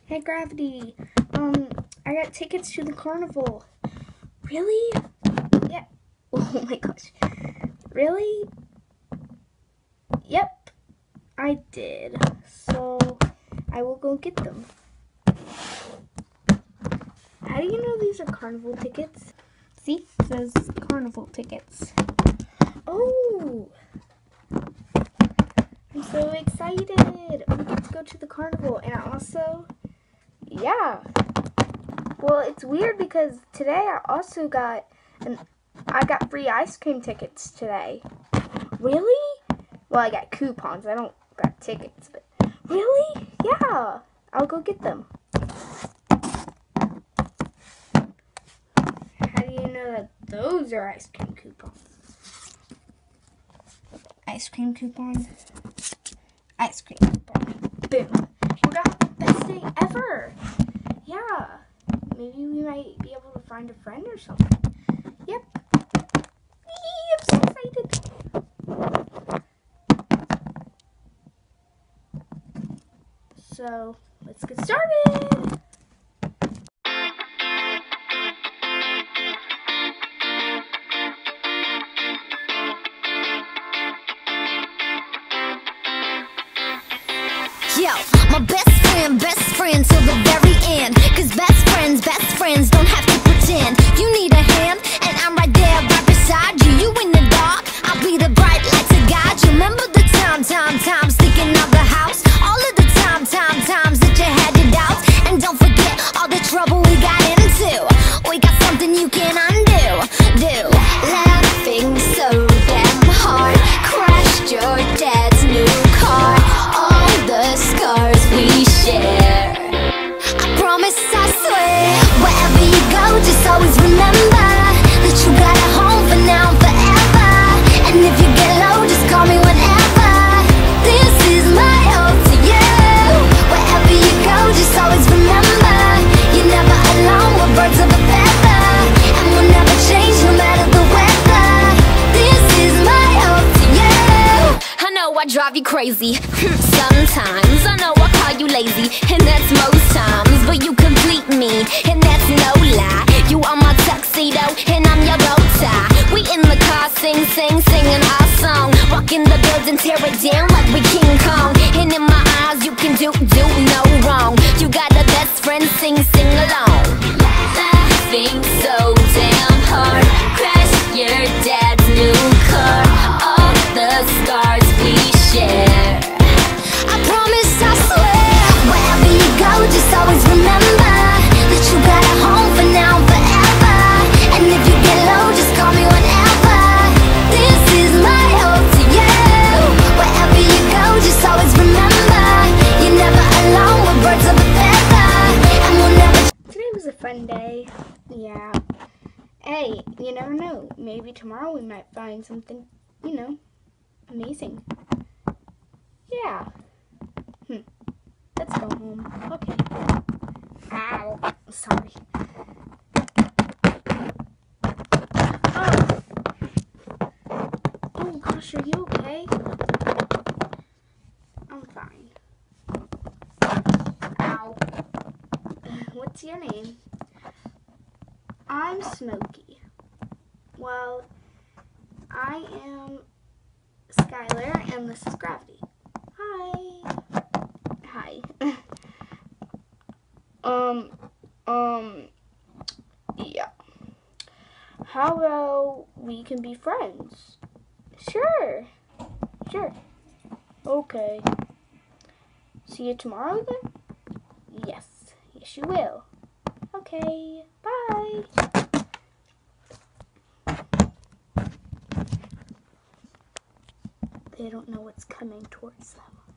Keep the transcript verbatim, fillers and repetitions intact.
Hey, Gravity. Um, I got tickets to the carnival. Really? Yeah. Oh my gosh. Really? Yep, I did. So, I will go get them. How do you know these are carnival tickets? See, it says carnival tickets. Oh! I'm so excited. We get to go to the carnival. And also, yeah. Well, it's weird because today I also got an I got free ice cream tickets today. Really? Well, I got coupons. I don't got tickets, but really? Yeah. I'll go get them. How do you know that those are ice cream coupons? Ice cream coupon. Ice cream coupon. Boom. We're gonna have the best day ever. Yeah. Maybe we might be able to find a friend or something. Yep. Eee, I'm so excited. So, let's get started. Yo, my best friend, best friend till the very end. Cause best friends, best friends don't have to pretend. You need a hand, and I'm right there, right beside you. You in the dark, I'll be the bright light to guide you. Remember the time, time, time, sticking out the house. All of the time, time, times that you had your doubts. And don't forget all the trouble we got into. We got something you can undo. Do laughing so damn hard, crashed your dad's new car. The scars we share, I promise, I swear. Wherever you go, just always remember that you got a home for now and forever. And if you get low, just call me whenever. This is my ode to you. Wherever you go, just always remember you're never alone, we're birds of a feather. And we'll never change no matter the weather. This is my ode to you. I know I drive you crazy sometimes, I know I call you lazy, and that's most times. But you complete me, and that's no lie. You are my tuxedo, and I'm your bow tie. We in the car, sing, sing, singing our song. Walking the building, tear it down like we King Kong. And in my eyes, you can do, do no wrong. You got a best friend, sing, sing along. Laughing so damn hard, crash your dad's new car. All the scars we share, I promise, I swear. Wherever you go, just always remember that you got a home for now and forever. And if you get low, just call me whenever. This is my ode to you. Wherever you go, just always remember you're never alone, we're birds of a feather. And we'll never. Today was a fun day. Yeah. Hey, you never know. Maybe tomorrow we might find something, you know, amazing. Yeah. Hmm. Let's go home. Okay. Ow. Sorry. Oh. Oh gosh, are you okay? I'm fine. Ow. What's your name? I'm Smokey. Well, I am Skylar, and this is Gravity. Hi. Hi. um, um, yeah. How about we can be friends? Sure. Sure. Okay. See you tomorrow then? Yes. Yes, you will. Okay. Bye. They don't know what's coming towards them.